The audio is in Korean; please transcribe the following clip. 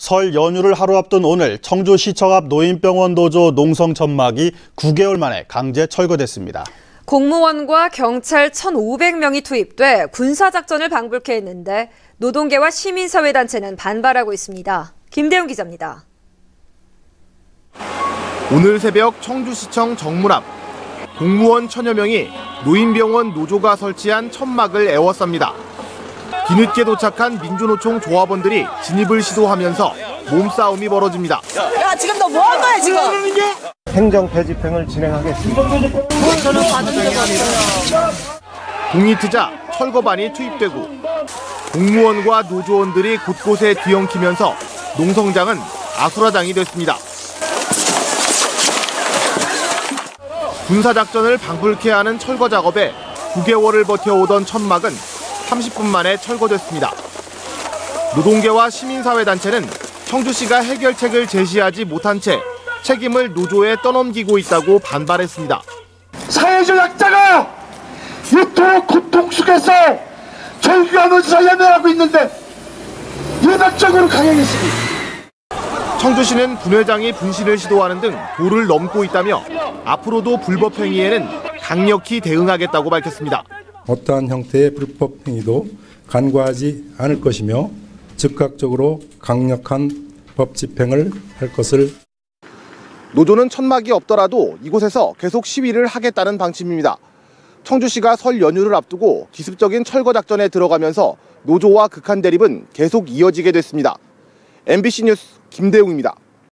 설 연휴를 하루 앞둔 오늘 청주시청 앞 노인병원 노조 농성 천막이 9개월 만에 강제 철거됐습니다. 공무원과 경찰 1,500명이 투입돼 군사작전을 방불케 했는데 노동계와 시민사회단체는 반발하고 있습니다. 김대웅 기자입니다. 오늘 새벽 청주시청 정문 앞 공무원 1,000여 명이 노인병원 노조가 설치한 천막을 에워쌉니다. 뒤늦게 도착한 민주노총 조합원들이 진입을 시도하면서 몸싸움이 벌어집니다. 야, 지금 너 뭐 한 거야, 지금? 행정 폐집행을 진행하겠습니다. 저는 받은 적 없어요. 공이 트자 철거반이 투입되고 공무원과 노조원들이 곳곳에 뒤엉키면서 농성장은 아수라장이 됐습니다. 군사작전을 방불케 하는 철거 작업에 9개월을 버텨오던 천막은 30분 만에 철거됐습니다. 노동계와 시민사회단체는 청주시가 해결책을 제시하지 못한 채 책임을 노조에 떠넘기고 있다고 반발했습니다. 사회적 약자가 이토록 고통 속에서 절규하면서 살려내라고 있는데 예박적으로 강행했습니다. 청주시는 분회장이 분실을 시도하는 등 도를 넘고 있다며 앞으로도 불법 행위에는 강력히 대응하겠다고 밝혔습니다. 어떠한 형태의 불법 행위도 간과하지 않을 것이며 즉각적으로 강력한 법 집행을 할 것을. 노조는 천막이 없더라도 이곳에서 계속 시위를 하겠다는 방침입니다. 청주시가 설 연휴를 앞두고 기습적인 철거 작전에 들어가면서 노조와 극한 대립은 계속 이어지게 됐습니다. MBC 뉴스 김대웅입니다.